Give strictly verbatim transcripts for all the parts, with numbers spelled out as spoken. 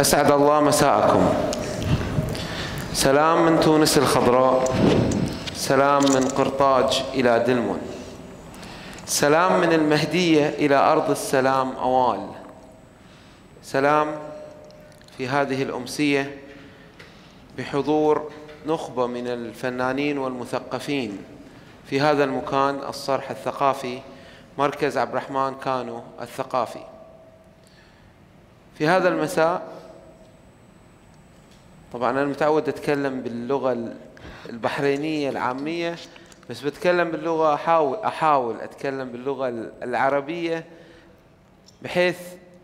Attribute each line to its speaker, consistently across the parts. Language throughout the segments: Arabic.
Speaker 1: أسعد الله مساءكم. سلام من تونس الخضراء، سلام من قرطاج إلى دلمون، سلام من المهدية إلى أرض السلام أوال. سلام في هذه الأمسية بحضور نخبة من الفنانين والمثقفين في هذا المكان، الصرح الثقافي، مركز عبد الرحمن كانو الثقافي. في هذا المساء طبعا أنا متعود أتكلم باللغة البحرينية العامية، بس بتكلم باللغة أحاول أحاول أتكلم باللغة العربية بحيث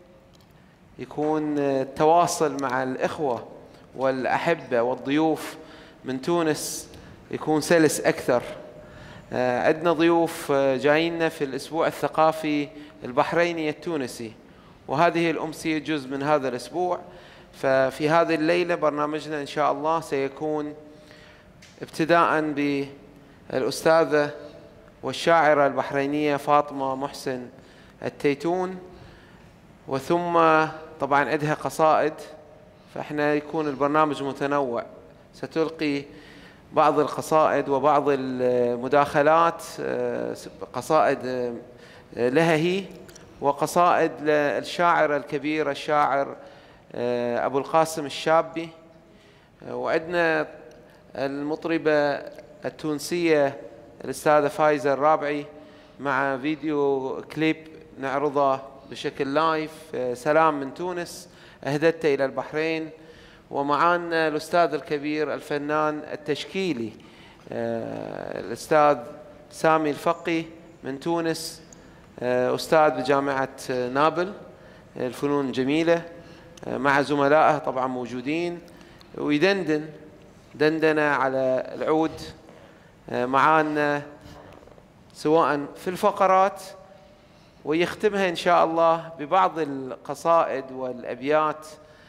Speaker 1: يكون التواصل مع الإخوة والأحبة والضيوف من تونس يكون سلس أكثر. عندنا ضيوف جايين في الأسبوع الثقافي البحريني التونسي، وهذه الأمسية جزء من هذا الأسبوع. ففي هذه الليلة برنامجنا إن شاء الله سيكون ابتداء بالأستاذة والشاعرة البحرينية فاطمة محسن التيتون، وثم طبعا عندها قصائد، فإحنا يكون البرنامج متنوع، ستلقي بعض القصائد وبعض المداخلات، قصائد لها هي وقصائد للشاعر الكبير الشاعر أبو القاسم الشابي، وعندنا المطربة التونسية الأستاذة فايزة الرابعي مع فيديو كليب نعرضه بشكل لايف، سلام من تونس أهدت إلى البحرين. ومعانا الأستاذ الكبير الفنان التشكيلي الأستاذ سامي الفقي من تونس، أستاذ بجامعة نابل الفنون الجميلة، مع زملائه طبعا موجودين، ويدندن دندنة على العود معانا سواء في الفقرات، ويختمها إن شاء الله ببعض القصائد والأبيات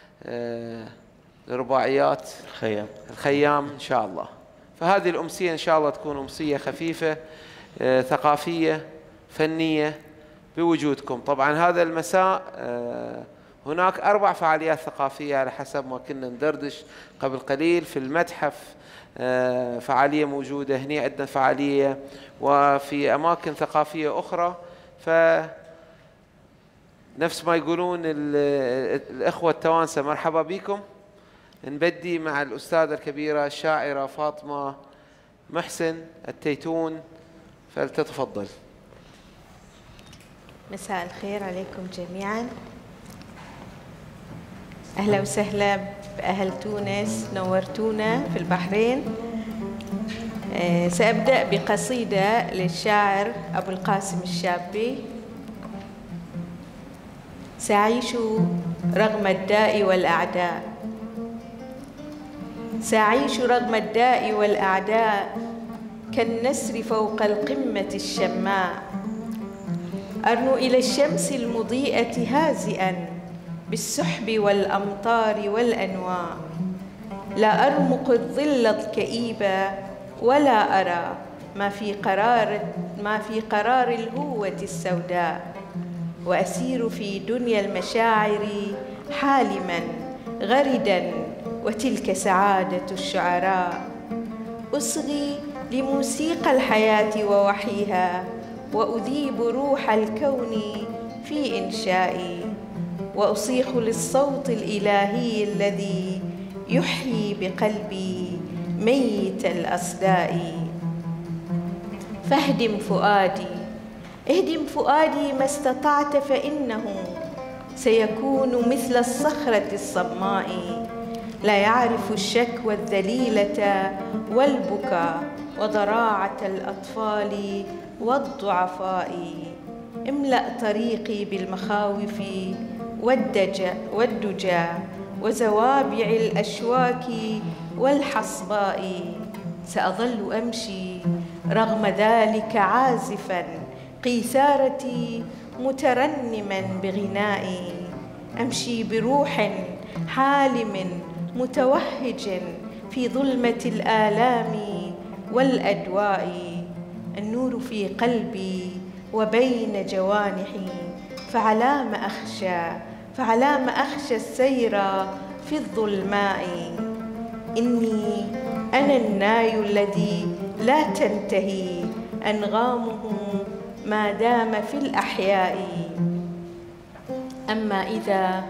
Speaker 1: الرباعيات
Speaker 2: الخيام
Speaker 1: الخيام إن شاء الله. فهذه الأمسية إن شاء الله تكون أمسية خفيفة ثقافية فنية بوجودكم. طبعا هذا المساء هناك أربع فعاليات ثقافية على حسب ما كنا ندردش قبل قليل. في المتحف فعالية موجودة، هنا عندنا فعالية، وفي أماكن ثقافية أخرى. فنفس ما يقولون الإخوة التوانسة مرحبا بكم. نبدي مع الأستاذة الكبيرة الشاعرة فاطمة محسن التيتون، فلتتفضل.
Speaker 3: مساء الخير عليكم جميعا، أهلا وسهلا بأهل تونس، نورتونا في البحرين. أه سأبدأ بقصيدة للشاعر أبو القاسم الشابي. سأعيش رغم الداء والأعداء، سأعيش رغم الداء والأعداء كالنسر فوق القمة الشماء، أرنو إلى الشمس المضيئة هازئا بالسحب والأمطار والأنواء، لا أرمق الظل الكئيب ولا أرى ما في قرار ما في قرار الهوة السوداء، وأسير في دنيا المشاعر حالما غردا وتلك سعادة الشعراء، أصغي لموسيقى الحياة ووحيها وأذيب روح الكون في إنشائي، وأصيخ للصوت الإلهي الذي يحيي بقلبي ميت الأصداء. فاهدم فؤادي، اهدم فؤادي ما استطعت، فإنه سيكون مثل الصخرة الصماء، لا يعرف الشكوى الذليلة والبكاء وضراعة الأطفال والضعفاء. املأ طريقي بالمخاوف والدجى, والدجى وزوابع الأشواك والحصباء، سأظل أمشي رغم ذلك عازفا قيثارتي مترنما بغنائي، أمشي بروح حالم متوهج في ظلمة الآلام والأدواء، النور في قلبي وبين جوانحي، فعلام أخشى فعلام أخشى السير في الظلماء. إني أنا الناي الذي لا تنتهي أنغامه ما دام في الأحياء. أما إذا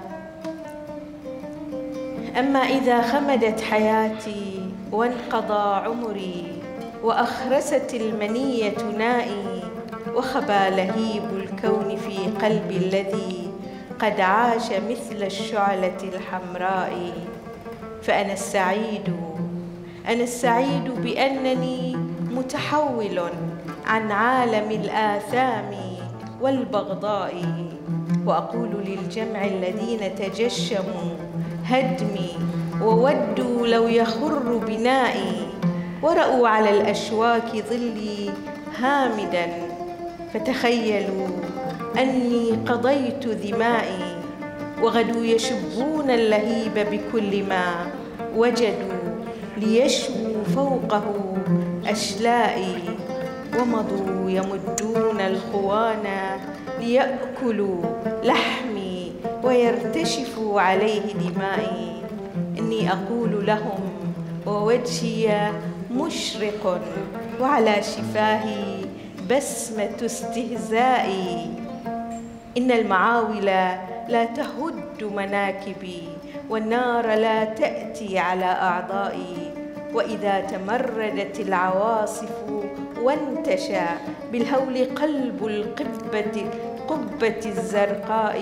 Speaker 3: أما إذا خمدت حياتي وانقضى عمري وأخرست المنية نائي وخبا لهيب الكون في قلبي الذي قد عاش مثل الشعلة الحمراء، فأنا السعيد أنا السعيد بأنني متحول عن عالم الآثام والبغضاء، وأقول للجمع الذين تجشموا هدمي وودوا لو يخر بنائي ورأوا على الأشواك ظلي هامدا، فتخيلوا أني قضيت ذمائي، وغدوا يشبون اللهيب بكل ما وجدوا ليشووا فوقه أشلائي، ومضوا يمدون الخوان ليأكلوا لحمي ويرتشفوا عليه دمائي. إني أقول لهم ووجهي مشرق وعلى شفاهي بسمة استهزائي، إن المعاول لا تهد مناكبي والنار لا تأتي على أعضائي، وإذا تمردت العواصف وانتشى بالهول قلب القبة القبة الزرقاء،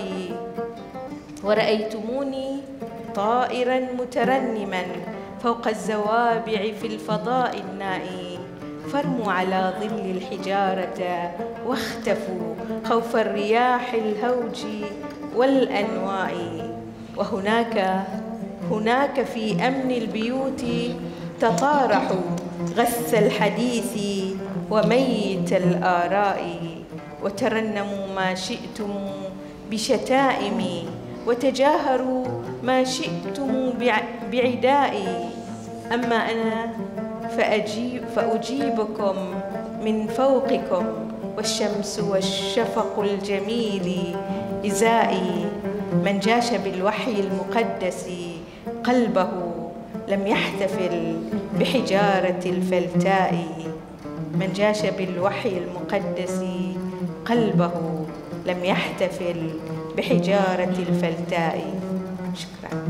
Speaker 3: ورأيتموني طائرا مترنما فوق الزوابع في الفضاء النائي، فارموا على ظل الحجارة واختفوا خوف الرياح الهوج والأنواء. وهناك هناك في أمن البيوت تطارحوا غث الحديث وميت الآراء، وترنموا ما شئتم بشتائمي وتجاهروا ما شئتم بعدائي. أما أنا فأجيب فأجيبكم من فوقكم، والشمس والشفق الجميل إزائي. من جاش بالوحي المقدس قلبه لم يحتفل بحجارة الفلتاء. من جاش بالوحي المقدس قلبه لم يحتفل بحجارة الفلتاء. شكرا.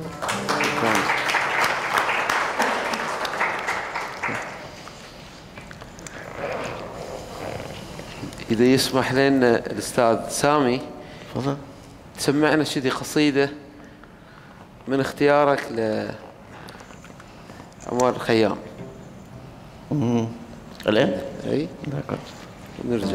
Speaker 1: إذا يسمح لنا الأستاذ سامي
Speaker 2: تفضل
Speaker 1: تسمعنا شذي قصيدة من اختيارك لعمر الخيام.
Speaker 2: امم الآن؟
Speaker 1: أي نرجع.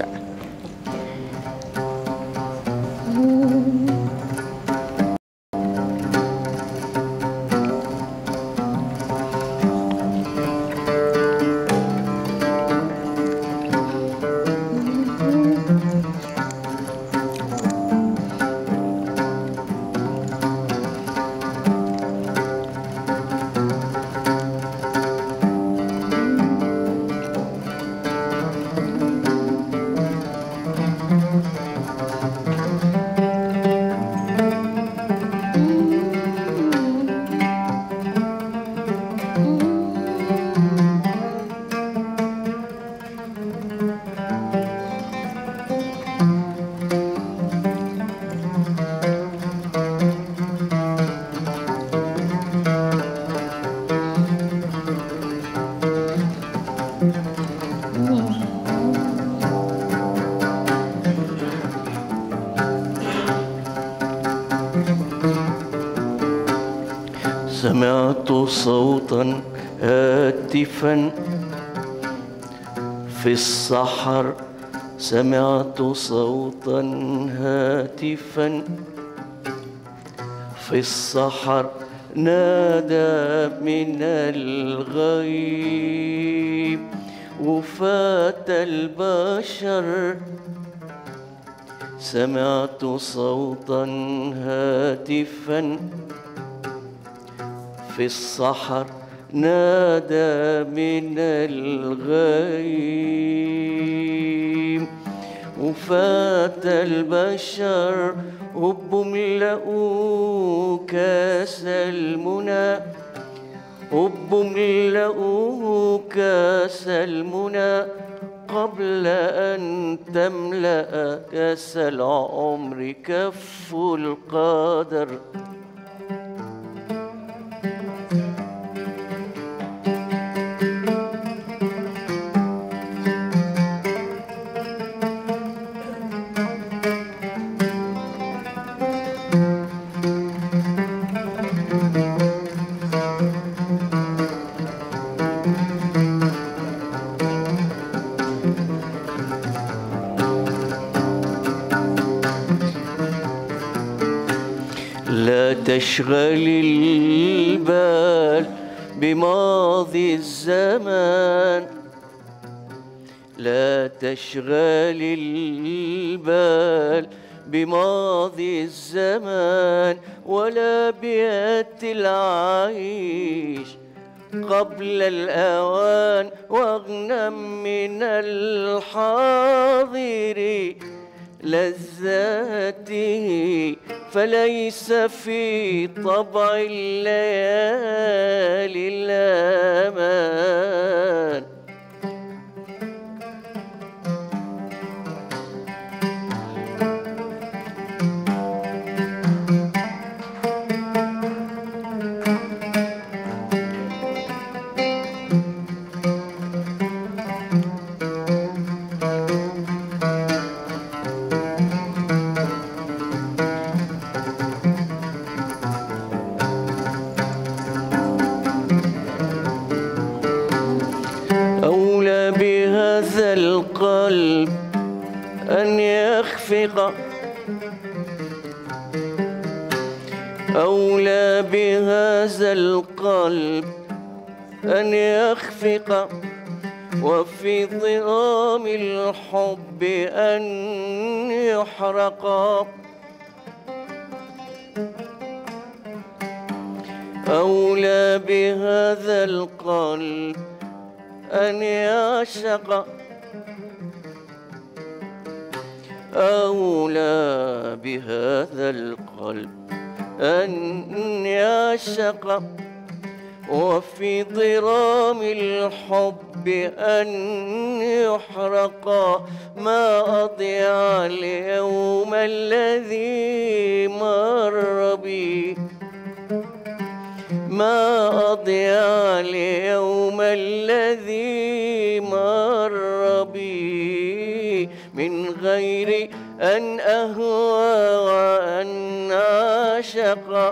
Speaker 2: سمعت صوتا هاتفا في الصحر، سمعت صوتا هاتفا في الصحر نادى من الغيب وفات البشر. سمعت صوتا هاتفا في الصحر نادى من الغيب وفات البشر هب املأوا كاس المنى هب املأوا كاس المنى قبل أن تملأ كاس العمر كف القدر. لا تشغل البال بماضي الزمان لا تشغل البال بماضي الزمان ولا بيات العيش قبل الأوان واغنم من الحاضر لذاته فليس في طبع الليالي الأمان. أولى بهذا القلب أن يخفق أولى بهذا القلب أن يخفق وفي ضئام الحب أن يحرق. أولى بهذا القلب أن يعشق أولى بهذا القلب أن يعشق وفي ضرام الحب أن يحرق. ما أضيع اليوم الذي مر بي ما أضيع اليوم الذي مر بي من غير أن أهوى وأن أعشق.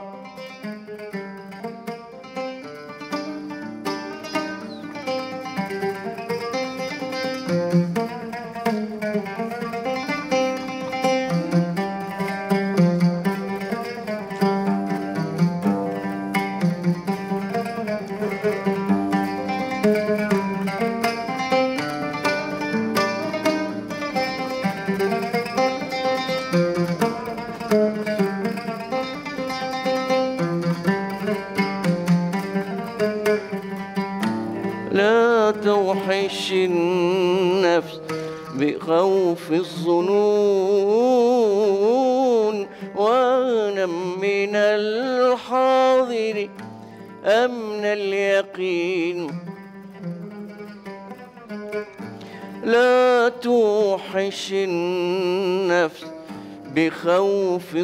Speaker 2: لا توحش النفس بخوف الظنون واغنم من الحاضر أمن اليقين. لا توحش النفس بخوف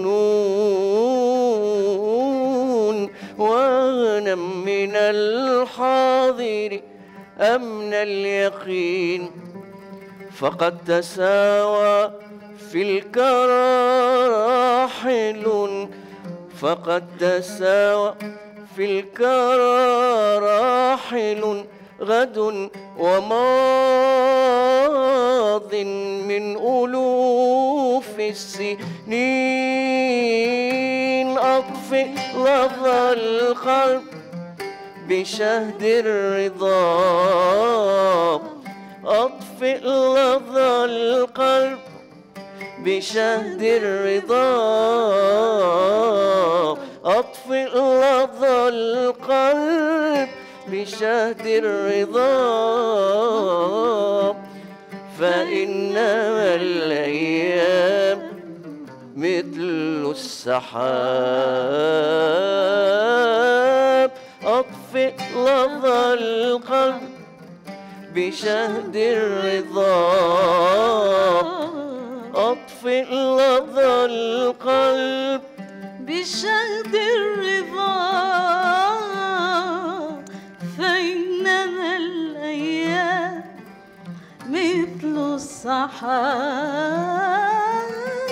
Speaker 2: الظنون واغنم من الحاضر أمن اليقين. فقد تساوى في الكرى راحل فقد تساوى في الكرى راحل غد وماض من ألوف السنين. أطفئ لظى القلب بشهد الرضا أطفئ لظى القلب بشهد الرضا أطفئ لظى القلب بشهد الرضا. فإنما الأيام مثل السحاب أطفئ لظى القلب بشهد الرضا أطفئ لظى القلب
Speaker 4: بشهد الرضا فإنما الأيام مثل السحاب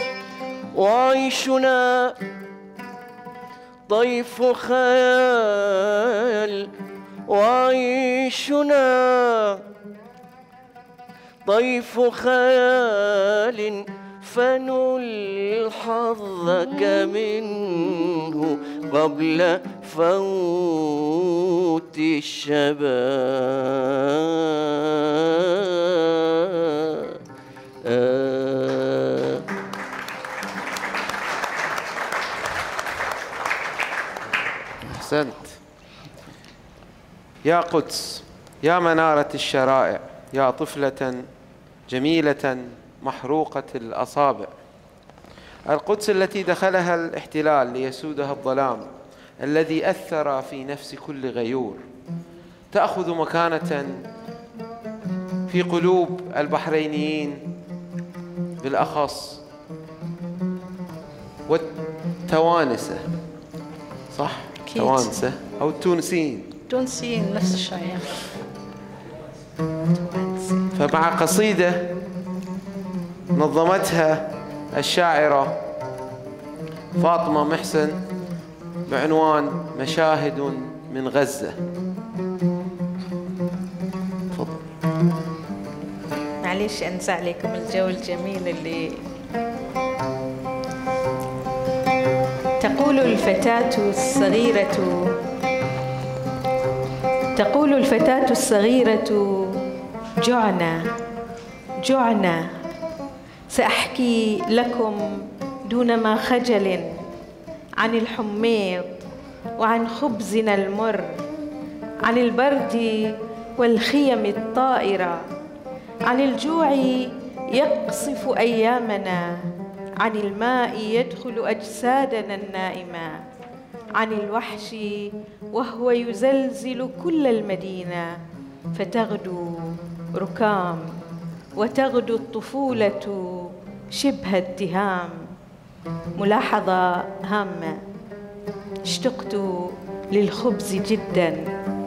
Speaker 2: وعيشنا ضيف خيال وعيشنا ضيف خيال فنل حظك منه قبل فوت الشباب. آه
Speaker 1: أحسنت. يا قدس، يا منارة الشرائع، يا طفلة جميلة محروقة الأصابع، القدس التي دخلها الاحتلال ليسودها الظلام الذي أثر في نفس كل غيور، تأخذ مكانة في قلوب البحرينيين بالأخص والتوانسة، صح؟
Speaker 4: أكيد.
Speaker 1: توانسة أو التونسيين،
Speaker 4: تونسيين نفس الشيء.
Speaker 1: فمع قصيدة نظمتها الشاعرة فاطمة محسن بعنوان مشاهد من غزة. تفضل.
Speaker 3: معليش أنسى عليكم الجو الجميل اللي تقول الفتاة الصغيرة تقول الفتاة الصغيرة جعنا جعنا، سأحكي لكم دون ما خجل عن الحميض وعن خبزنا المر، عن البرد والخيم الطائرة، عن الجوع يقصف أيامنا، عن الماء يدخل أجسادنا النائمة، عن الوحش وهو يزلزل كل المدينة، فتغدو ركام وتغدو الطفولة شبه اتهام. ملاحظة هامة: اشتقت للخبز جدا.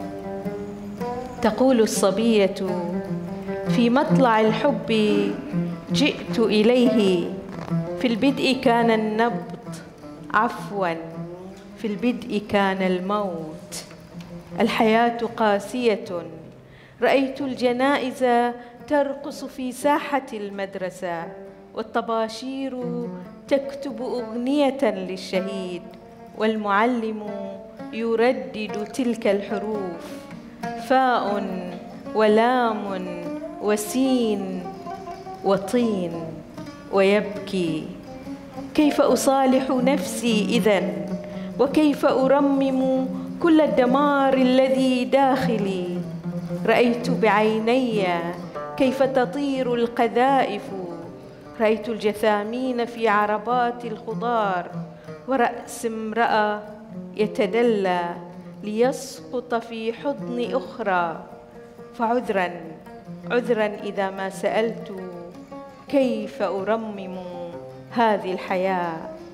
Speaker 3: تقول الصبية: في مطلع الحب جئت إليه، في البدء كان النبض، عفوا في البدء كان الموت. الحياة قاسية، رأيت الجنائز ترقص في ساحة المدرسة، والطباشير تكتب أغنية للشهيد، والمعلم يردد تلك الحروف: فاء ولام وسين وطين، ويبكي. كيف أصالح نفسي إذن؟ وكيف أرمم كل الدمار الذي داخلي؟ رأيت بعيني كيف تطير القذائف، رأيت الجثامين في عربات الخضار، ورأس امرأة يتدلى ليسقط في حضن أخرى. فعذرا عذرا إذا ما سألت كيف أرمم هذه الحياة.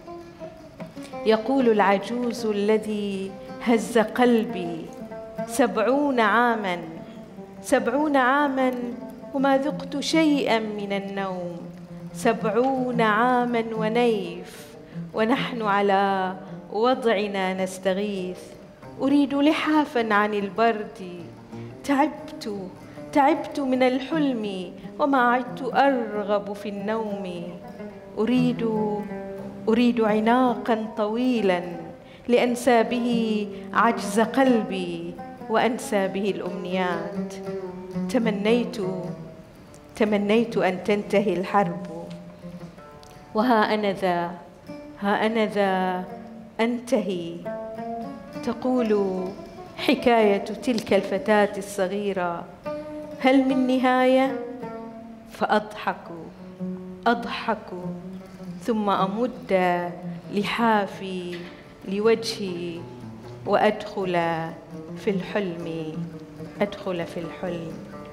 Speaker 3: يقول العجوز الذي هز قلبي: سبعون عاما سبعون عاما وما ذقت شيئا من النوم، سبعون عاما ونيف ونحن على وضعنا نستغيث. أريد لحافا عن البرد، تعبت تعبت من الحلم وما عدت أرغب في النوم. أريد أريد عناقا طويلا لأنسى به عجز قلبي وأنسى به الأمنيات. تمنيت تمنيت أن تنتهي الحرب، وها أنا ذا ها أنا ذا أنتهي. تقول حكاية تلك الفتاة الصغيرة: هل من نهاية؟ فأضحك أضحك ثم أمد لحافي لوجهي وأدخل في الحلم أدخل في الحلم.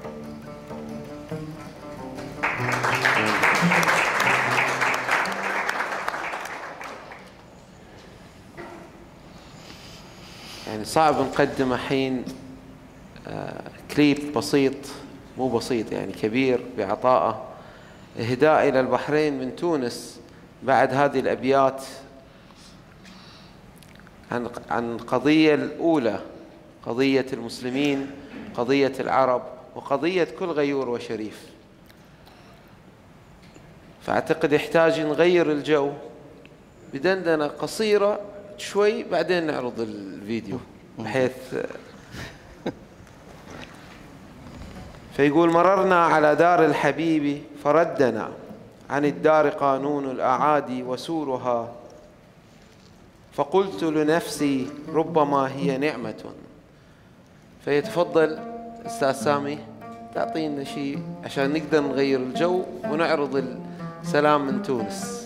Speaker 1: يعني صعب نقدم الحين كليب بسيط، مو بسيط يعني كبير بعطائه، إهداء إلى البحرين من تونس بعد هذه الأبيات عن عن القضية الأولى، قضية المسلمين، قضية العرب، وقضية كل غيور وشريف. فأعتقد يحتاج نغير الجو بدندنة قصيرة شوي، بعدين نعرض الفيديو بحيث. فيقول: مررنا على دار الحبيب فردنا عن الدار قانون الأعادي وسورها، فقلت لنفسي ربما هي نعمة. فيتفضل أستاذ سامي تعطينا شيء عشان نقدر نغير الجو ونعرض السلام من تونس.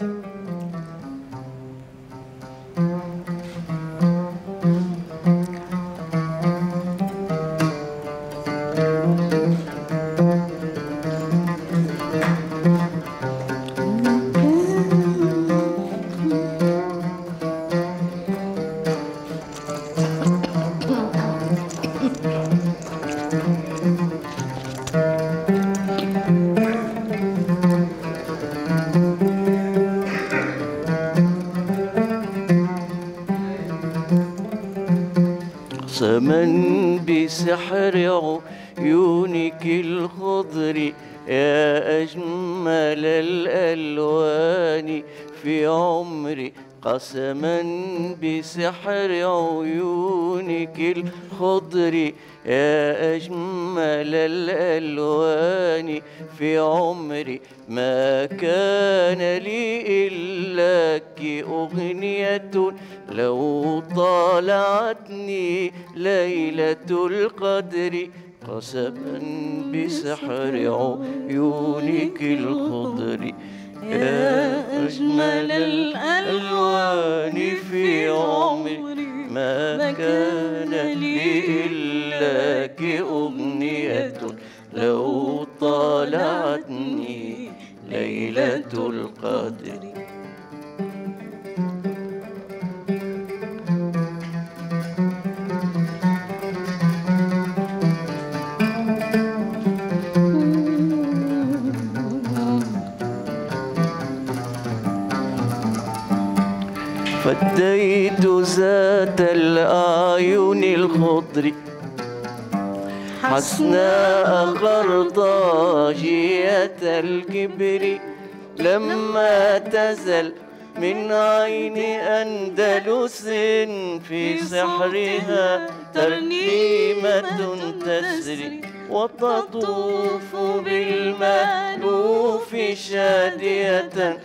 Speaker 2: سمن بسحر عيونك الخضر يا أجمل الألوان في عمري، قسما بسحر عيونك الخضر يا أجمل الألوان في عمري، ما كان لي إلاك أغنية لو طالعتني ليلة القدر، قسما بسحر عيونك الخضر يا أجمل الألوان في عمري، ما كان لي إلاك أغنية لو طالعتني ليلة القدر. فديت ذات الأعين الخضر حسناء خرطاجية الكبر، لما تزل من عين أندلس في سحرها ترنيمة تسري، وتطوف بالمألوف شادية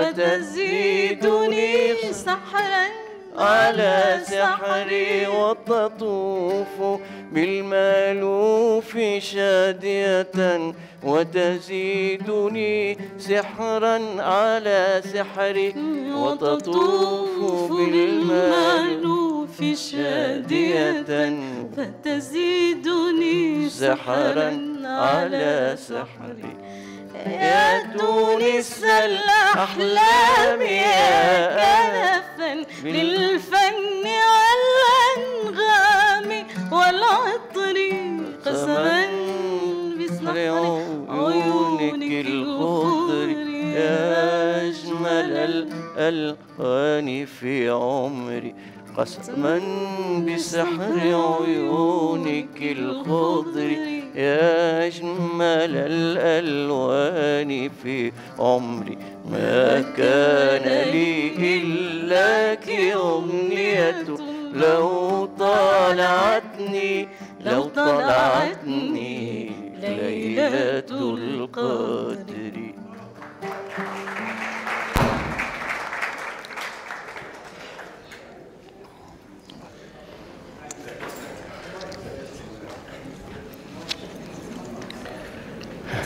Speaker 2: وتزيدني سحرا على سحري، وتطوف بالمألوف شادية وتزيدني سحرا على سحري، وتطوف بالمألوف شادية فتزيدني سحرا على سحري. يا تونس الأحلام يا كنفا للفن والأنغام والعطر، قسما بسحر عيونك الخضر يا أجمل الألوان في عمري، قسما بسحر عيونك الخضر يا أجمل الألوان في عمري، ما كان لي إلاك أغنية لو طالعتني لو طالعتني ليلة القدر.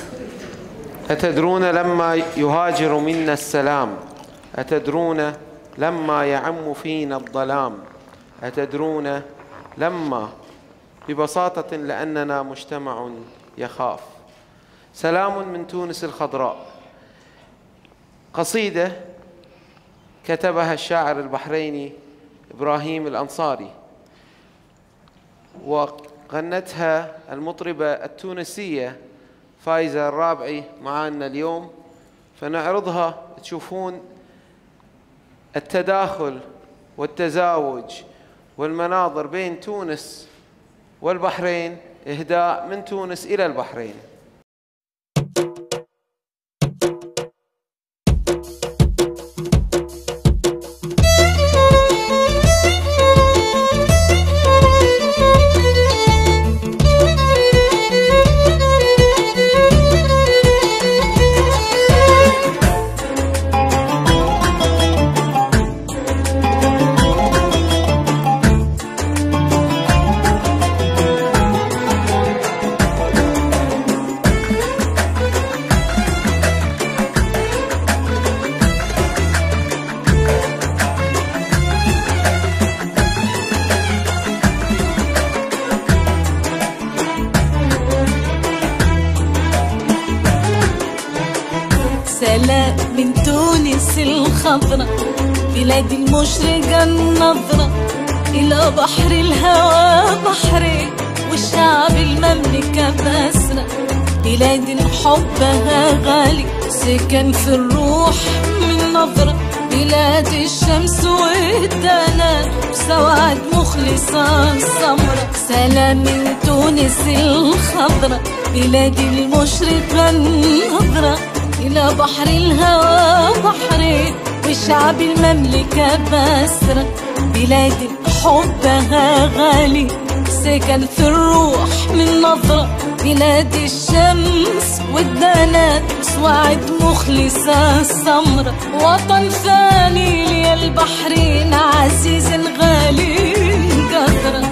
Speaker 1: أتدرون لما يهاجر منا السلام، أتدرون لما يعم فينا الظلام، أتدرون لما ببساطة لأننا مجتمع يخاف. سلام من تونس الخضراء، قصيدة كتبها الشاعر البحريني إبراهيم الأنصاري، وغنتها المطربة التونسية فايزة الرابعي معنا اليوم، فنعرضها تشوفون التداخل والتزاوج والمناظر بين تونس والبحرين، إهداء من تونس إلى البحرين.
Speaker 4: سلام من تونس الخضراء، بلاد المشرقة النظرة، إلى بحر الهوى بحرين، والشعب المملكة بأسرة، بلاد حبها غالي سكن في الروح من نظرة، بلاد الشمس والدناء وسواد مخلصة السمرة. سلام من تونس الخضراء، بلاد المشرقة النظرة، إلى بحر الهوى بحرين، والشعب المملكة بأسرة، بلاد حبها غالي سكن في الروح من نظرة، بلاد الشمس والدناء وسواد مخلصة السمرة. وطن ثاني لي البحرين، عزيز غالي قدرة.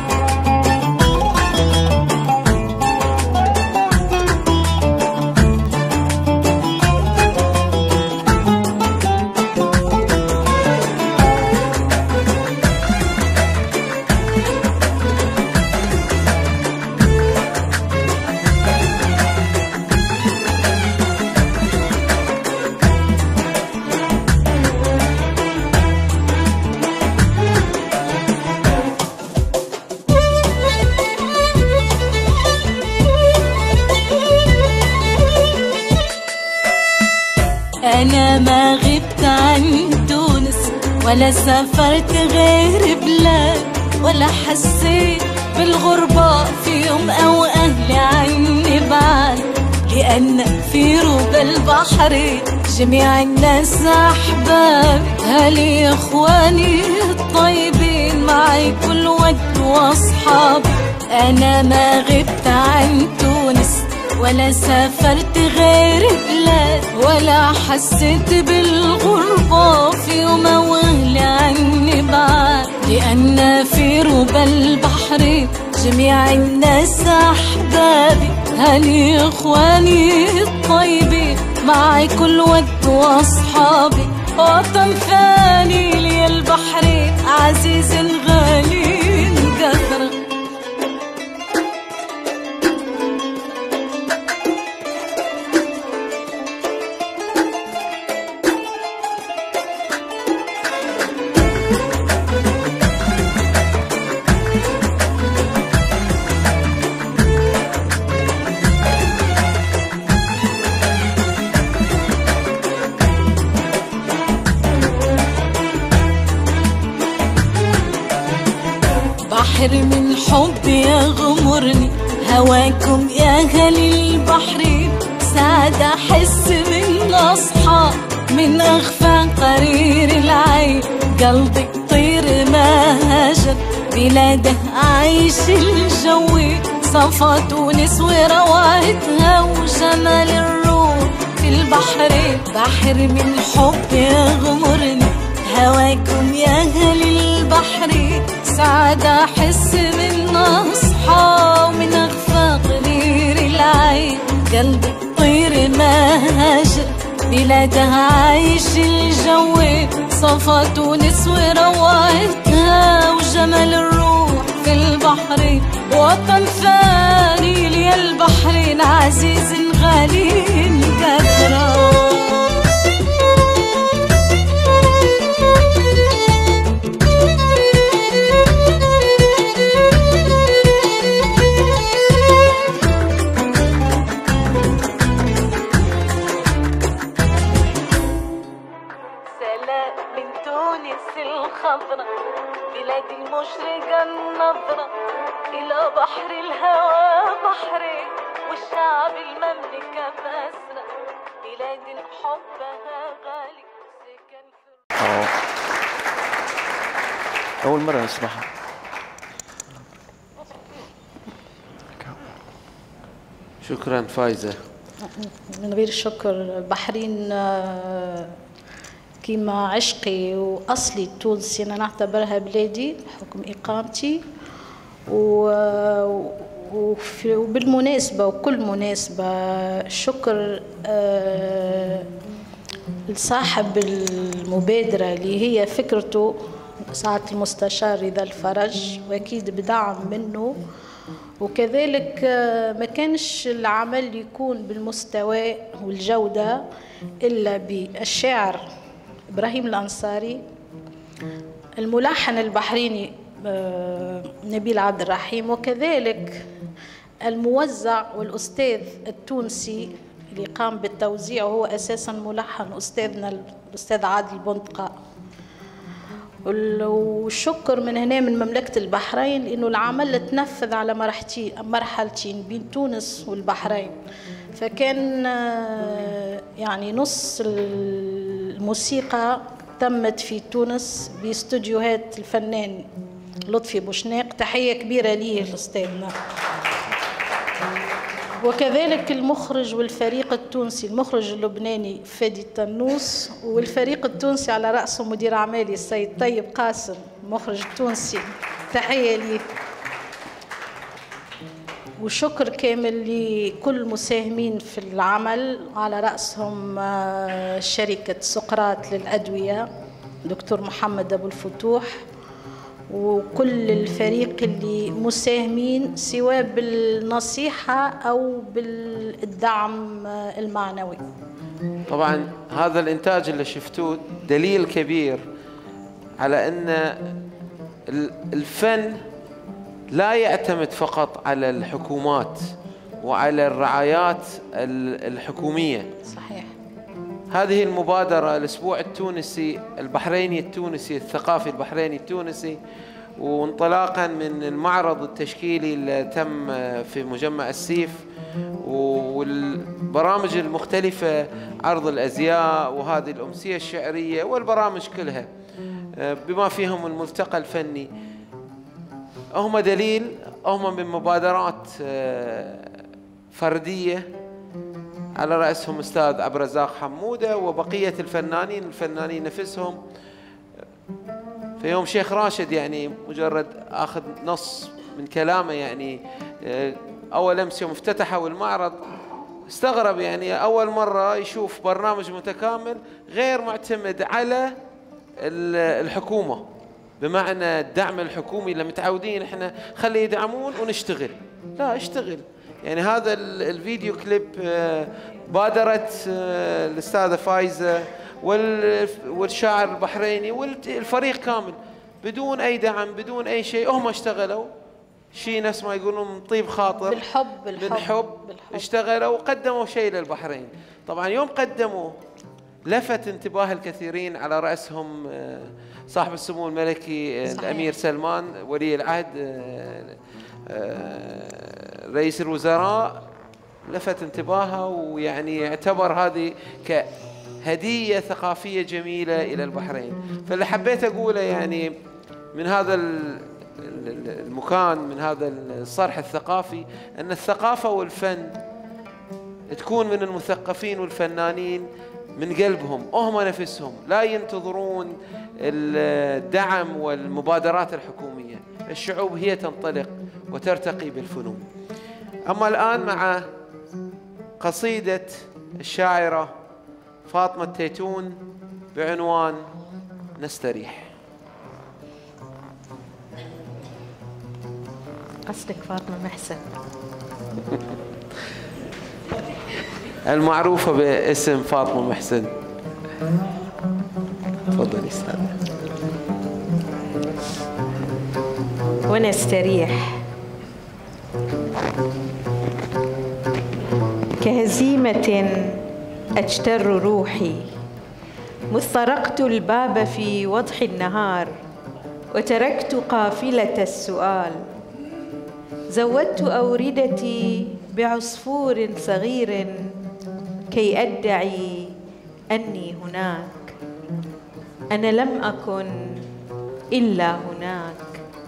Speaker 4: أنا ما غبت عن تونس ولا سافرت غير بلاد، ولا حسيت بالغربة في يوم أو أهلي عني بعد، لأن في ربى البحر جميع الناس أحباب، هلي إخواني الطيبين معي كل وقت وأصحابي. أنا ما غبت عن تونس ولا سافرت غير بلاد، ولا حسيت بالغربة في يوم أهلي عني بعد، لأن في ربى البحر جميع الناس أحبابي، هلي إخواني الطيبين معي كل وقت وأصحابي. وطن ثاني لي البحرين، عزيز غالي قدرة. بحر من حب يغمرني، هواكم يا أهل البحرين، سعد أحس من أصحاب من أخفى قرير العين، قلبي طير ما هاجر بلاده أعيش الجوي، صفا تونس وروعتها وجمال الروح في البحرين. بحر من حب يغمرني، هواكم يا أهل البحرين، سعد أحس من أصحى ومن أخفى قرير العين، قلبي طير ما هاجر بلادها عايش الجو، صفا تونس وروعتها وجمال الروح في البحرين، وطن ثاني لي البحرين عزيز غالي كثرة.
Speaker 3: بلادي المشرقة النظرة إلى بحر الهوى بحري، والشعب المملكة بأسرة، بلادي حبها غالي سكن في.
Speaker 2: أول مرة نسمعها.
Speaker 1: شكرا فايزة.
Speaker 5: من غير الشكر، البحرين كيما عشقي وأصلي التونسي أنا نعتبرها بلادي بحكم إقامتي، وبالمناسبة وكل مناسبة الشكر لصاحب المبادرة اللي هي فكرته سعادة المستشار رضا الفرج، وأكيد بدعم منه، وكذلك ما كانش العمل يكون بالمستوى والجودة إلا بالشاعر إبراهيم الأنصاري، الملحن البحريني نبيل عبد الرحيم، وكذلك الموزع والأستاذ التونسي اللي قام بالتوزيع وهو أساساً ملحن أستاذنا الأستاذ عادل بندقة. والشكر من هنا من مملكة البحرين لأنه العمل تنفذ على مرحلتين مرحلتين بين تونس والبحرين، فكان يعني نص الموسيقى تمت في تونس باستوديوهات الفنان لطفي بوشناق، تحية كبيرة ليه الأستاذنا، وكذلك المخرج والفريق التونسي، المخرج اللبناني فادي التنوس، والفريق التونسي على رأسه مدير أعمالي السيد طيب قاسم المخرج التونسي، تحية ليه. وشكر كامل لكل المساهمين في العمل، على رأسهم شركة سقراط للأدوية دكتور محمد أبو الفتوح، وكل الفريق اللي مساهمين سواء بالنصيحة أو بالدعم المعنوي.
Speaker 1: طبعا هذا الإنتاج اللي شفتوه دليل كبير على أن الفن لا يعتمد فقط على الحكومات وعلى الرعايات الحكومية.
Speaker 5: صحيح.
Speaker 1: هذه المبادرة الأسبوع التونسي البحريني التونسي الثقافي البحريني التونسي، وانطلاقا من المعرض التشكيلي اللي تم في مجمع السيف، والبرامج المختلفة، عرض الأزياء وهذه الأمسية الشعرية والبرامج كلها بما فيهم الملتقى الفني، هم دليل، هم من مبادرات فردية على رأسهم أستاذ عبد الرزاق حمودة وبقية الفنانين الفنانين نفسهم. في يوم شيخ راشد يعني مجرد أخذ نص من كلامه، يعني أول أمس يوم افتتحوا المعرض استغرب، يعني أول مرة يشوف برنامج متكامل غير معتمد على الحكومة، بمعنى الدعم الحكومي اللي متعودين احنا خلي يدعمون ونشتغل، لا اشتغل. يعني هذا الفيديو كليب بادرت الأستاذة فايزة والشاعر البحريني والفريق كامل بدون أي دعم بدون أي شيء، هم اشتغلوا شيء نفس ما يقولون من طيب خاطر،
Speaker 5: بالحب بالحب,
Speaker 1: بالحب,
Speaker 5: بالحب.
Speaker 1: اشتغلوا وقدموا شيء للبحرين. طبعا يوم قدموا لفت انتباه الكثيرين، على رأسهم صاحب السمو الملكي صحيح. الأمير سلمان ولي العهد رئيس الوزراء، لفت انتباهه ويعني اعتبر هذه كهدية ثقافية جميلة إلى البحرين. فاللي حبيت أقوله يعني من هذا المكان، من هذا الصرح الثقافي، أن الثقافة والفن تكون من المثقفين والفنانين من قلبهم، هم نفسهم لا ينتظرون الدعم والمبادرات الحكومية، الشعوب هي تنطلق وترتقي بالفنون. أما الآن مع قصيدة الشاعرة فاطمة تيتون بعنوان نستريح.
Speaker 6: قصدك فاطمة محسن
Speaker 1: المعروفة باسم فاطمة محسن. تفضلي استاذ.
Speaker 6: ونستريح كهزيمة أجتر روحي مذ طرقت الباب في وضح النهار وتركت قافلة السؤال. زودت أوردتي بعصفور صغير كي أدعي أني هناك. أنا لم أكن إلا هناك.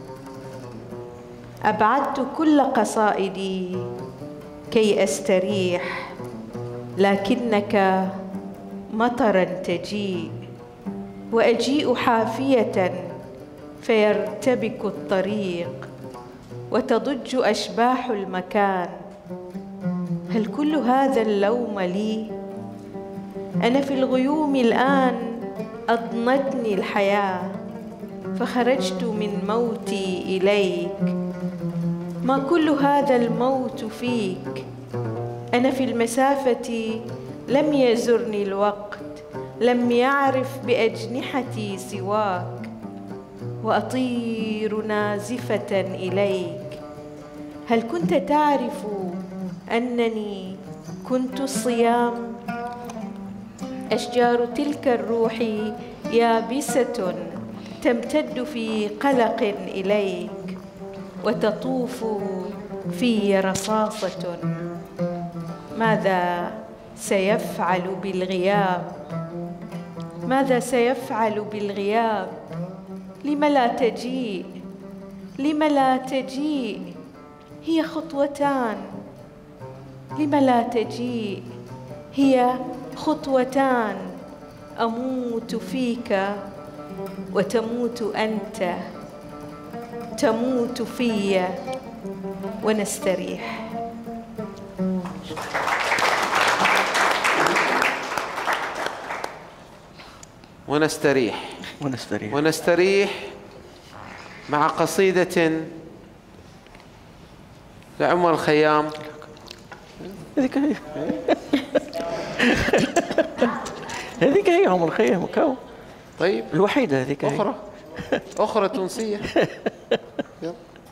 Speaker 6: أبعدت كل قصائدي كي أستريح لكنك مطرا تجيء وأجيء حافية فيرتبك الطريق وتضج أشباح المكان. هل كل هذا اللوم لي؟ أنا في الغيوم الآن أضنتني الحياة فخرجت من موتي إليك. ما كل هذا الموت فيك؟ أنا في المسافة لم يزرني الوقت، لم يعرف بأجنحتي سواك وأطير نازفة إليك. هل كنت تعرف أنني كنت الصيام؟ أشجار تلك الروح يابسة تمتد في قلق إليك وتطوف في رصاصة. ماذا سيفعل بالغياب؟ ماذا سيفعل بالغياب؟ لم لا تجيء؟ لم لا تجيء؟ هي خطوتان. لم لا تجيء؟ هي خطوتان. أموت فيك وتموت أنت، تموت في ونستريح.
Speaker 1: ونستريح
Speaker 2: ونستريح
Speaker 1: ونستريح مع قصيدة لعمر الخيام.
Speaker 2: هذيك هي هذيك هي عمر الخيام كاو.
Speaker 1: طيب
Speaker 2: الوحيدة هذيك
Speaker 1: أخرى أخرى تونسية. يلا.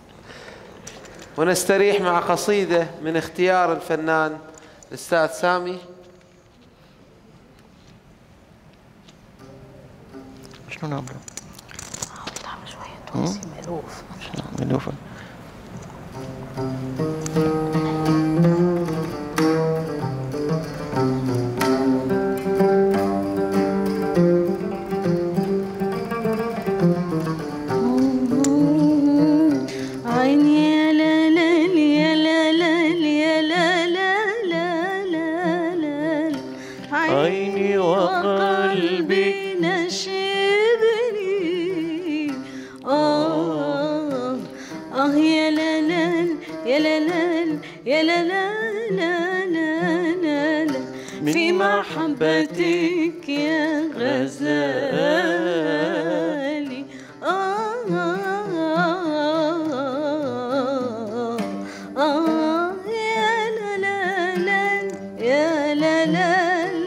Speaker 1: ونستريح مع قصيدة من اختيار الفنان الأستاذ سامي.
Speaker 2: شنو نعملوا؟
Speaker 6: تعمل شوية تونسي مألوف.
Speaker 2: شنو مألوفة؟
Speaker 6: عيني وقلبي نشدني. آه آه يا لا لا يا لا لا يا لا لا لا لا لا في محبتك يا غزالي. آه آه يا لا لا لا يا لا لا.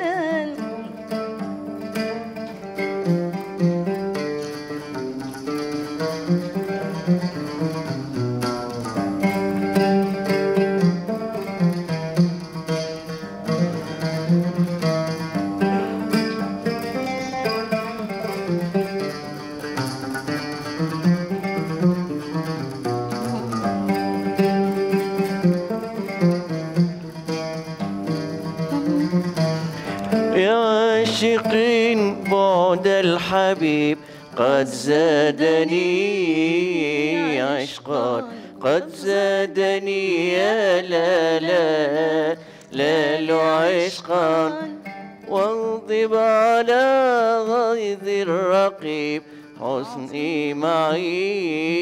Speaker 2: عاشقين بعد الحبيب قد زادني عشقا، قد زادني يا لا لا لا عشقا، واغضب على غيظ الرقيب حسني معي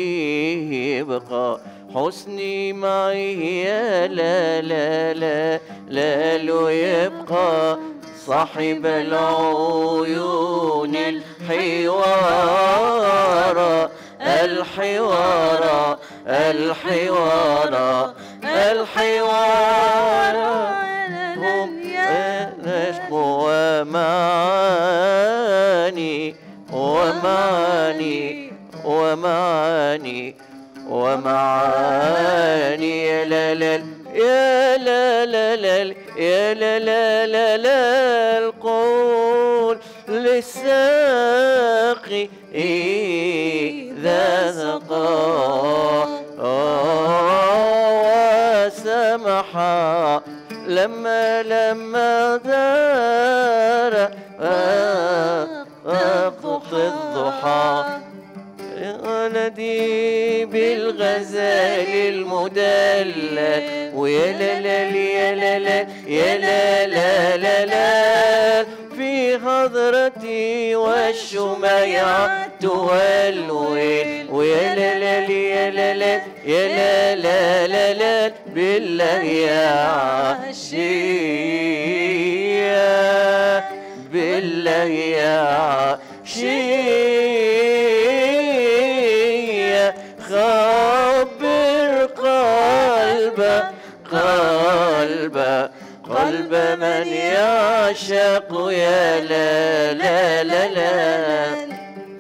Speaker 2: يبقى، حسني معي يا لا لا لا لا يبقى، صاحب العيون الحوار الحوار الحوار الحوار هم نشق ومعاني ومعاني ومعاني ومعاني يا لا لا يا لا لا لا يا لا لا لا لا القول للساقي إذا سقى وسمحا لما لما دار وقت الضحى يا ولدي بالغزال المدلل ويا لا لا يا لا لا يا لا لا لا لا في حضرتي والشميعة والويل ويا لا لا يا لا لا يا لا لا لا لا بالله يا عشية بالله يا عشية خبر قلبه قلبه قلب من يعشق يا لا لا لا لا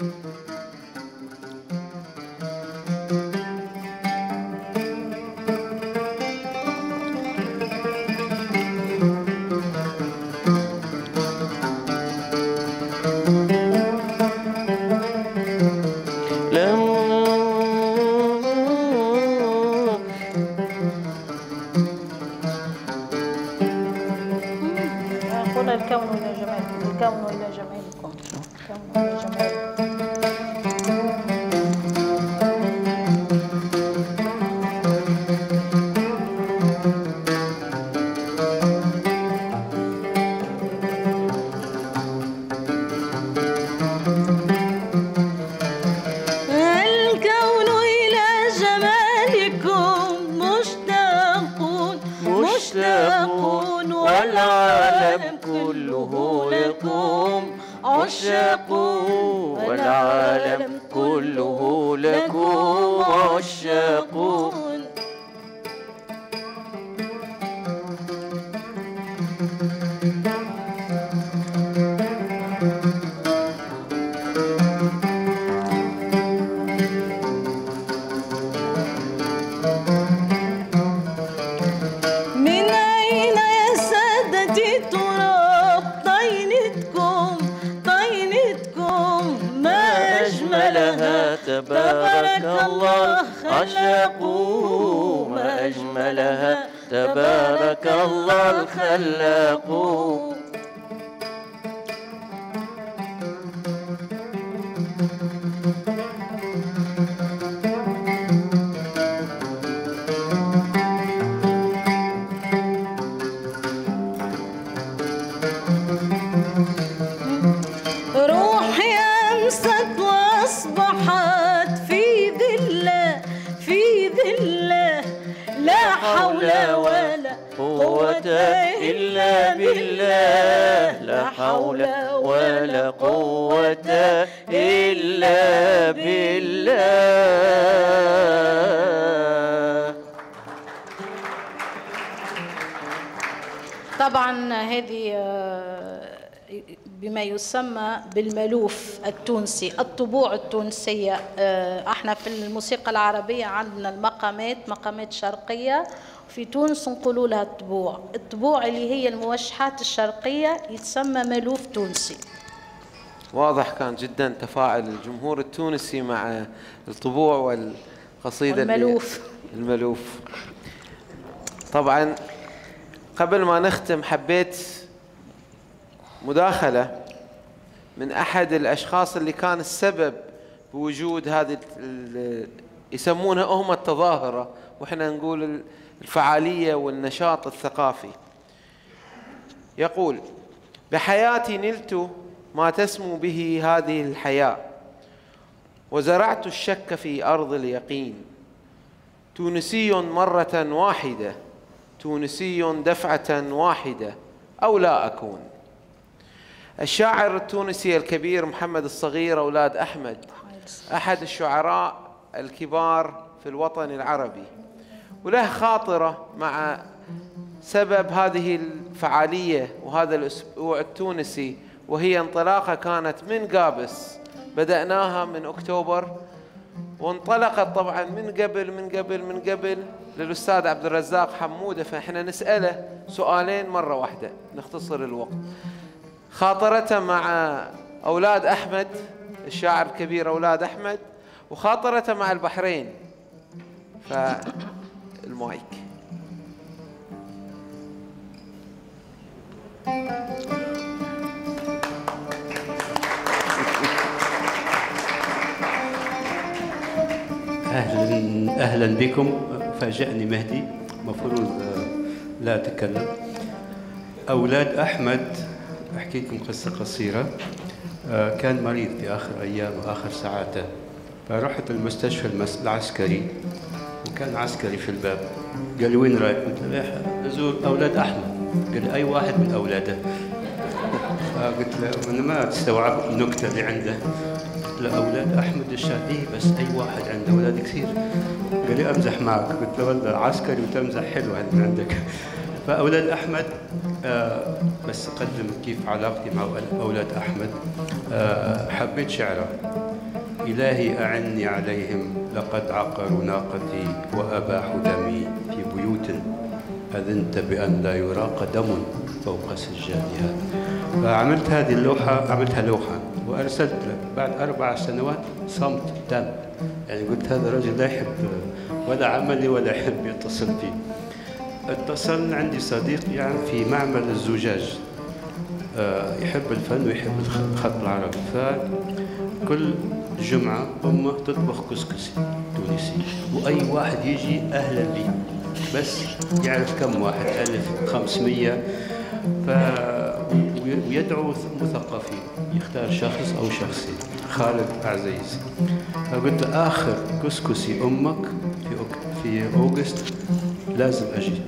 Speaker 5: الكون إلى جمالكم الكون إلى جمالكم الكون إلى جمالكم
Speaker 6: الكون إلى جمالكم مشتاقون مشتاقون
Speaker 2: والعالم كله لكم عشاق والعالم كله لكم عشاق تبارك الله عشاقوا ما أجملها تبارك الله الخلاق
Speaker 6: روحي أمست وأصبحت في ذله في ذله لا حول ولا قوة إلا بالله لا حول ولا قوة إلا بالله.
Speaker 5: طبعا هذه بما يسمى بالملوف التونسي، الطبوع التونسية. احنا في الموسيقى العربية عندنا المقامات، مقامات شرقية، في تونس نقولوا لها الطبوع. الطبوع اللي هي الموشحات الشرقية يتسمى ملوف تونسي.
Speaker 1: واضح كان جدا تفاعل الجمهور التونسي مع الطبوع والقصيدة
Speaker 5: الملوف
Speaker 1: الملوف. طبعا قبل ما نختم حبيت مداخلة من أحد الأشخاص اللي كان السبب بوجود هذه يسمونها هم التظاهرة، وإحنا نقول الفعالية والنشاط الثقافي. يقول: بحياتي نلت ما تسمو به هذه الحياة، وزرعت الشك في أرض اليقين. تونسي مرة واحدة، تونسي دفعة واحدة، أو لا أكون. الشاعر التونسي الكبير محمد الصغير أولاد أحمد أحد الشعراء الكبار في الوطن العربي، وله خاطرة مع سبب هذه الفعالية وهذا الأسبوع التونسي، وهي انطلاقة كانت من قابس، بدأناها من أكتوبر وانطلقت طبعا من قبل من قبل من قبل للأستاذ عبد الرزاق حمودة، فإحنا نسأله سؤالين مرة واحدة نختصر الوقت. خاطرته مع أولاد أحمد الشاعر الكبير أولاد أحمد، وخاطرته مع البحرين. فالمايك.
Speaker 7: أهلا أهلا بكم. فاجأني مهدي، مفروض لا أتكلم. أولاد أحمد أحكي لكم قصة قصيرة. كان مريض في آخر أيام وآخر ساعاته، فرحت المستشفى العسكري وكان عسكري في الباب. قال لي وين رايح؟ قلت له رايح أزور أولاد أحمد. قال لي أي واحد من أولاده؟ فقلت له أنا ما استوعب النكتة اللي عنده. قلت له أولاد أحمد الشافعي، بس أي واحد عنده أولاد كثير. قال لي أمزح معك. قلت له والله عسكري وتمزح حلوة اللي عندك. فأولاد أحمد آه بس أقدم كيف علاقتي مع أولاد أحمد. آه حبيت شعره: إلهي أعني عليهم لقد عقروا ناقتي وأباحوا دمي في بيوت أذنت بأن لا يراق دم فوق سجادها. فعملت هذه اللوحة، عملتها لوحة وأرسلت له بعد أربع سنوات صمت تام. يعني قلت هذا الرجل لا يحب ولا عملي ولا يحب يتصل فيه. اتصل عندي صديق يعني في معمل الزجاج، يحب الفن ويحب الخط العربي، فكل جمعة أمه تطبخ كسكسي تونسي وأي واحد يجي أهلا به، بس يعرف كم واحد ألف خمسمية. ف ويدعو مثقفين، يختار شخص أو شخصين. خالد عزيز. فقلت له آخر كسكسي أمك في في أوغست لازم أجي.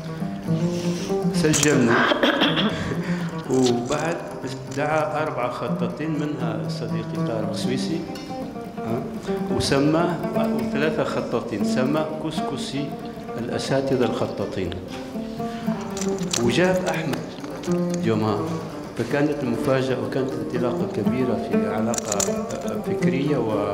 Speaker 7: سجلنا وبعد دعا أربعة خطاطين، منها صديقي طارق سويسي وسماه، وثلاثة خطاطين سماه كسكسي الأساتذة الخطاطين. وجاب أحمد يومها، فكانت المفاجأة وكانت انطلاقة كبيرة في علاقة فكرية. و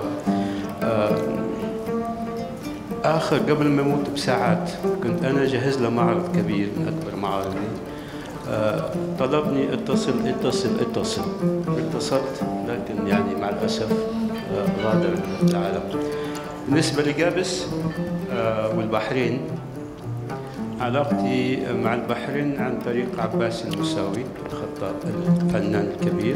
Speaker 7: آخر قبل ما يموت بساعات كنت أنا جهز له معرض كبير من أكبر معارضي. آه طلبني اتصل اتصل اتصل اتصلت، لكن يعني مع الأسف آه غادر العالم. بالنسبة لقابس آه والبحرين، علاقتي مع البحرين عن طريق عباس المساوي الخطاط الفنان الكبير،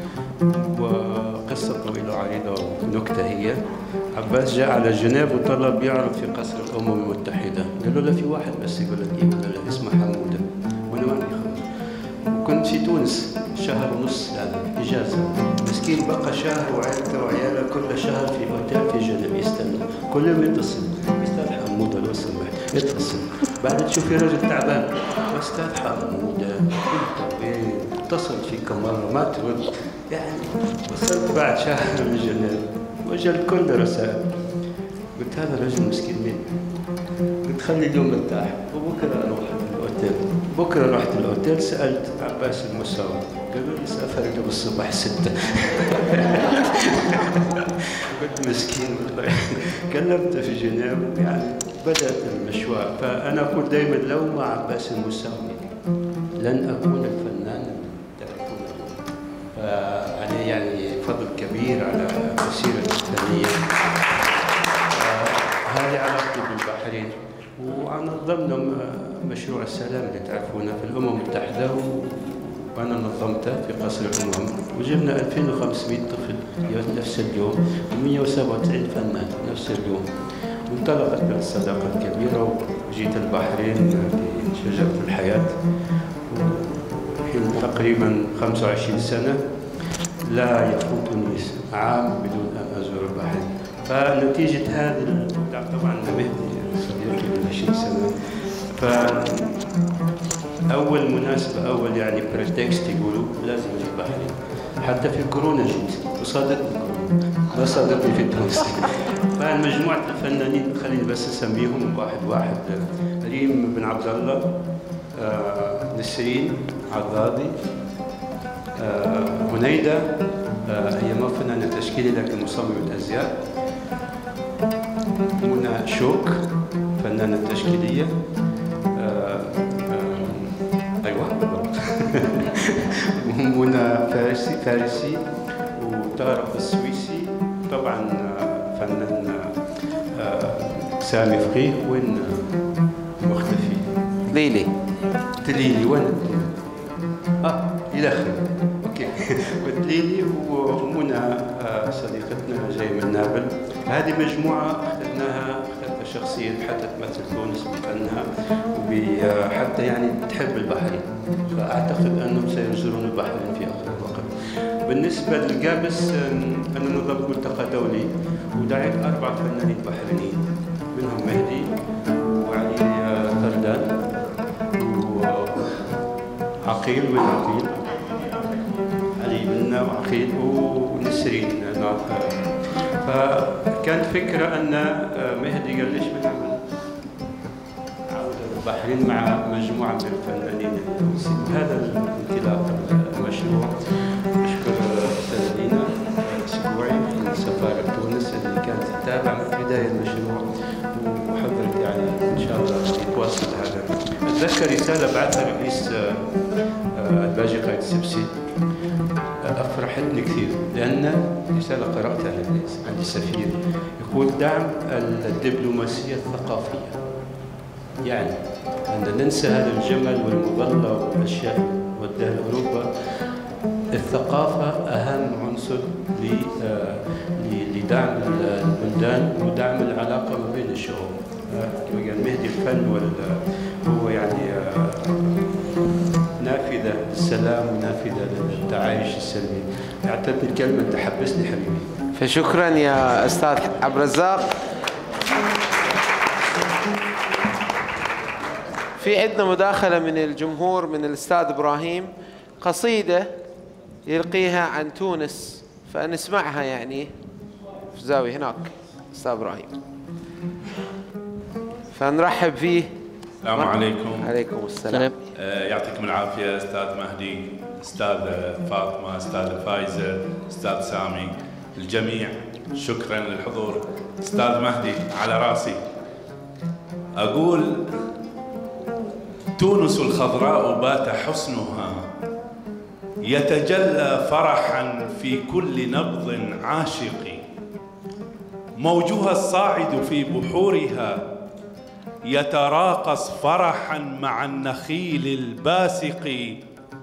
Speaker 7: وقصة طويلة وعريضة ونكتة. هي عباس جاء على جنيف وطلب يعرض في قصر الأمم المتحدة. قالوا له في واحد بس يقول لك إيه؟ قال له اسمه حمودة، وأنا ما عندي خبر. وكنت في تونس شهر ونص يعني إجازة. مسكين بقى شهر وعيلته وعياله كل شهر في أوتيل في جنيف يستنى، كل يوم يتصل: أستاذ حمودة لو سمحت يتصل. بعد تشوفي رجل تعبان: أستاذ حمودة أنت وين؟ اتصلت فيك مرة ما ترد. يعني وصلت بعد شهر من جنيف وجلت كل رسائل. قلت هذا الرجل مسكين مين؟ قلت خلي اليوم مرتاح وبكره اروح الاوتيل. بكره رحت الاوتيل سالت عباس المساوي، قالوا لي سافرت بالصبح ستة. قلت مسكين والله. كلمته في جنيف، يعني بدات المشوار. فانا اقول دائما لو مع عباس المساوي لن اكون الفنان اللي تعرفونه. فعليه يعني فضل كبير على مسيرة الفنية. هذه علاقتي بالبحرين. ونظمنا مشروع السلام اللي تعرفونه في الأمم المتحدة، وأنا نظمته في قصر الأمم، وجبنا ألفين وخمسمئة طفل نفس اليوم ومئة وسبعة وتسعين فنان نفس اليوم. وانطلقت الصداقة الكبيرة، وجيت البحرين في شجرة الحياة حين تقريبا خمسة وعشرين سنة. لا يفوتني عام بدون أن أزور البحرين. فنتيجة هذه طبعا مهدي صديقي من عشرين سنة، ف أول مناسبة أول يعني بريتكست يقولوا لازم نجي البحرين، حتى في الكورونا جيت وصادتني الكورونا ما صادتني في تونس. فمجموعة الفنانين خليني بس أسميهم واحد واحد: ريم بن عبد الله، آه نسرين عضاضي، آه هنيدة، آه هي ما فنانة تشكيلي لكن مصممة أزياء، منى شوك فنانة تشكيلية، آه آه أيوة منى فارسي فارسي وطارق السويسي، طبعا فنان آه سامي فقيه. وين مختفي؟
Speaker 1: ليلي
Speaker 7: تليلي وين؟ اه يدخل اوكي. وتليلي ومنى آه صديقتنا جايه من نابل. هذه مجموعه اخذناها اخذتها شخصيا حتى تمثل تونس بفنها وحتى يعني تحب البحرين، فاعتقد انهم سيزورون البحرين في اقرب وقت. بالنسبه للقابس انا نظمت ملتقى دولي ودعيت اربع فنانين بحرينيين منهم مهدي وعلي فردان وعقيل وين عقيل؟ علي منا وعقيل ونسرين ناطر. فكانت فكرة أن مهدي قال ليش ما نعمل عودة البحرين مع مجموعة من الفنانين التونسيين. هذا الانطلاق المشروع. أشكر أستاذ لينا الأسبوعي من سفارة تونس اللي كانت تتابع من بداية المشروع، وحضرت يعني إن شاء الله يتواصل هذا. أتذكر رسالة بعثها رئيس الباجي قايد السبسي أفرحتني كثير، لأن رسالة قرأتها عند السفير يقول دعم الدبلوماسية الثقافية، يعني أن ننسى هذا الجمل والمظلة والأشياء ودها لأوروبا. الثقافة أهم عنصر لدعم البلدان ودعم العلاقة ما بين الشعوب. كما قال مهدي الفن هو يعني نافذة للسلام ونافذة للتعايش السلمي. اعطتني الكلمة تحبسني حبيبي.
Speaker 1: فشكرا يا أستاذ عبد الرزاق. في عندنا مداخلة من الجمهور من الأستاذ إبراهيم، قصيدة يلقيها عن تونس فنسمعها يعني في زاوية هناك. أستاذ إبراهيم فنرحب فيه.
Speaker 8: السلام عليكم.
Speaker 1: عليكم السلام.
Speaker 8: آه يعطيكم العافية أستاذ مهدي، أستاذ فاطمة، أستاذ فايزة، أستاذ سامي، الجميع شكرا للحضور. أستاذ مهدي على راسي. أقول تونس الخضراء بات حسنها يتجلى فرحا في كل نبض عاشق، موجها الصاعد في بحورها يتراقص فرحا مع النخيل الباسق،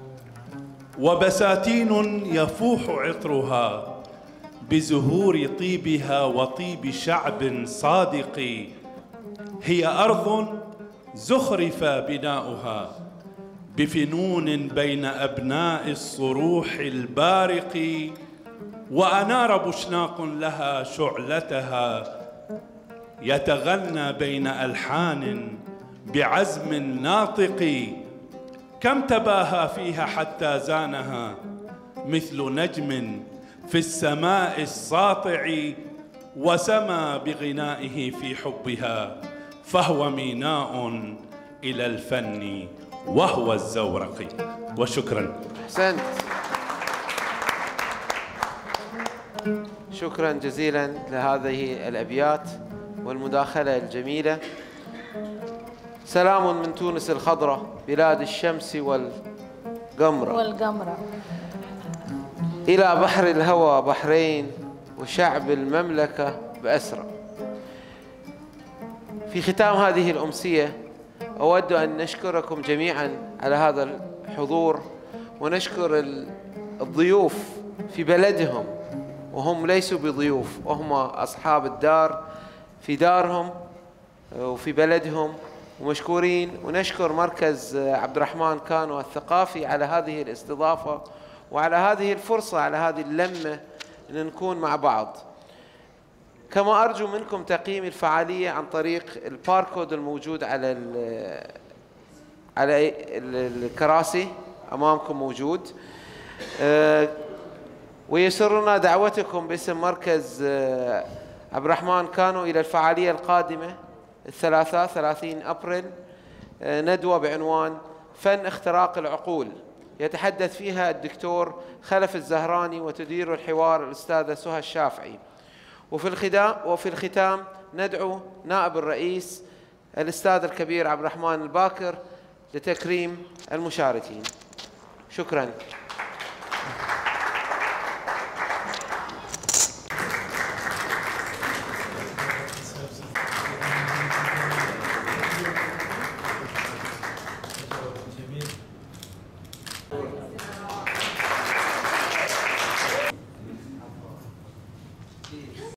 Speaker 8: وبساتين يفوح عطرها بزهور طيبها وطيب شعب صادق. هي أرض زخرف بناؤها بفنون بين أبناء الصروح البارق، وأنار بشناق لها شعلتها يتغنى بين ألحان بعزم ناطق. كم تباهى فيها حتى زانها مثل نجم في السماء الساطع، وسما بغنائه في حبها فهو ميناء إلى الفن وهو الزورق. وشكرا.
Speaker 1: أحسنت، شكرا جزيلا لهذه الأبيات والمداخلة الجميلة. سلام من تونس الخضراء بلاد الشمس والقمرة
Speaker 5: والقمرة
Speaker 1: إلى بحر الهوى بحرين وشعب المملكة بأسرى. في ختام هذه الأمسية أود أن نشكركم جميعا على هذا الحضور، ونشكر الضيوف في بلدهم وهم ليسوا بضيوف، وهم أصحاب الدار في دارهم وفي بلدهم ومشكورين. ونشكر مركز عبد الرحمن كانو الثقافي على هذه الاستضافة وعلى هذه الفرصة، على هذه اللمة أن نكون مع بعض. كما أرجو منكم تقييم الفعالية عن طريق الباركود الموجود على على الكراسي أمامكم موجود. ويسرنا دعوتكم باسم مركز عبد الرحمن كانو إلى الفعالية القادمة الثلاثاء ثلاثين أبريل، ندوة بعنوان فن اختراق العقول، يتحدث فيها الدكتور خلف الزهراني وتدير الحوار الأستاذة سهى الشافعي. وفي الختام وفي الختام ندعو نائب الرئيس الأستاذ الكبير عبد الرحمن الباكر لتكريم المشاركين. شكرا.